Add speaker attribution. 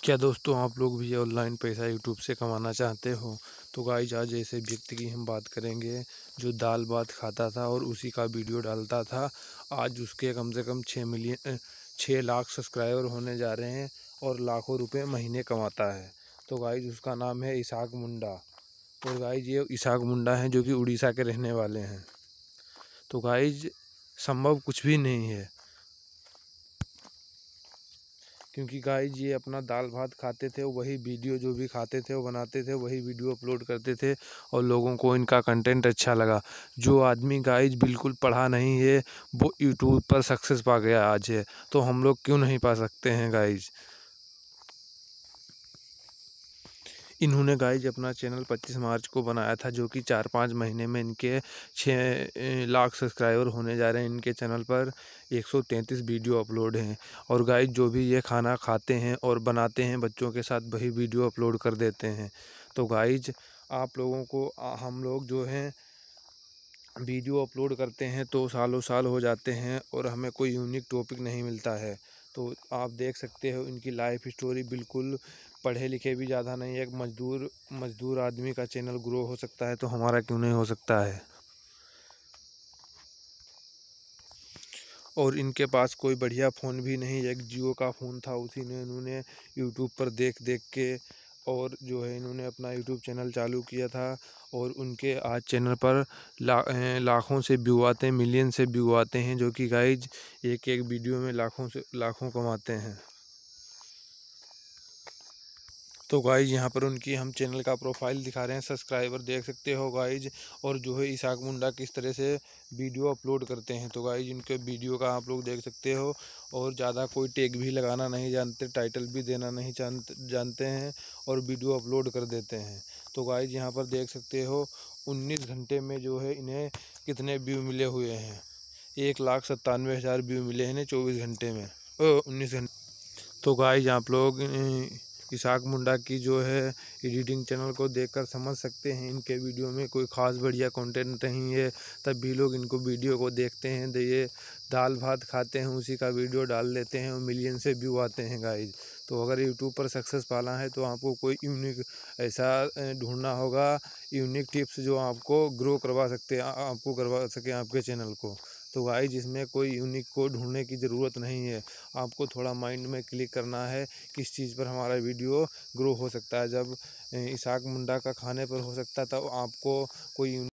Speaker 1: क्या दोस्तों आप लोग भी ऑनलाइन पैसा यूट्यूब से कमाना चाहते हो? तो गाइस आज ऐसे व्यक्ति की हम बात करेंगे जो दाल भात खाता था और उसी का वीडियो डालता था। आज उसके कम से कम 6 लाख सब्सक्राइबर होने जा रहे हैं और लाखों रुपए महीने कमाता है। तो गाइस उसका नाम है इसाक मुंडा। और गाइस ये इसाक मुंडा है जो कि उड़ीसा के रहने वाले हैं। तो गाइस संभव कुछ भी नहीं है, क्योंकि गाइस ये अपना दाल भात खाते थे, वही वीडियो जो भी खाते थे वो बनाते थे, वही वीडियो अपलोड करते थे और लोगों को इनका कंटेंट अच्छा लगा। जो आदमी गाइस बिल्कुल पढ़ा नहीं है वो यूट्यूब पर सक्सेस पा गया आज है, तो हम लोग क्यों नहीं पा सकते हैं गाइस। इन्होंने गाइस अपना चैनल 25 मार्च को बनाया था, जो कि 4-5 महीने में इनके 6 लाख सब्सक्राइबर होने जा रहे हैं। इनके चैनल पर 133 वीडियो अपलोड हैं और गाइस जो भी ये खाना खाते हैं और बनाते हैं बच्चों के साथ वही वीडियो अपलोड कर देते हैं। तो गाइस आप लोगों को हम लोग जो हैं वीडियो अपलोड करते हैं तो सालों साल हो जाते हैं और हमें कोई यूनिक टॉपिक नहीं मिलता है। तो आप देख सकते हो इनकी लाइफ स्टोरी, बिल्कुल पढ़े लिखे भी ज़्यादा नहीं है। एक मजदूर आदमी का चैनल ग्रो हो सकता है तो हमारा क्यों नहीं हो सकता है। और इनके पास कोई बढ़िया फ़ोन भी नहीं, एक जियो का फ़ोन था, उसी ने इन्होंने यूट्यूब पर देख देख के और जो है इन्होंने अपना यूट्यूब चैनल चालू किया था। और उनके आज चैनल पर लाखों से व्यू आते हैं, मिलियन से व्यू आते हैं, जो कि गाइज एक एक वीडियो में लाखों कमाते हैं। तो गाइज यहाँ पर उनकी हम चैनल का प्रोफाइल दिखा रहे हैं, सब्सक्राइबर देख सकते हो गाइज। और जो है इसाक मुंडा किस तरह से वीडियो अपलोड करते हैं। तो गाइज इनके वीडियो का आप लोग देख सकते हो और ज़्यादा कोई टैग भी लगाना नहीं जानते, टाइटल भी देना नहीं जानते हैं और वीडियो अपलोड कर देते हैं। तो गाइज यहाँ पर देख सकते हो 19 घंटे में जो है इन्हें कितने व्यू मिले हुए हैं। 1,97,000 व्यू मिले हैं इन्हें 24 घंटे में, 19 घंटे। तो गाइज आप लोग इसाक मुंडा की जो है एडिटिंग चैनल को देखकर समझ सकते हैं इनके वीडियो में कोई ख़ास बढ़िया कंटेंट नहीं है, तब भी लोग इनको वीडियो को देखते हैं। तो ये दाल भात खाते हैं उसी का वीडियो डाल लेते हैं और मिलियन से व्यू आते हैं गाइज। तो अगर यूट्यूब पर सक्सेस पाना है तो आपको कोई यूनिक ऐसा ढूंढना होगा, यूनिक टिप्स जो आपको ग्रो करवा सकते हैं, आपको करवा सके आपके चैनल को। तो गाइज इसमें कोई यूनिक को ढूंढने की ज़रूरत नहीं है, आपको थोड़ा माइंड में क्लिक करना है किस चीज़ पर हमारा वीडियो ग्रो हो सकता है। जब इसाक मुंडा का खाने पर हो सकता है तब आपको कोई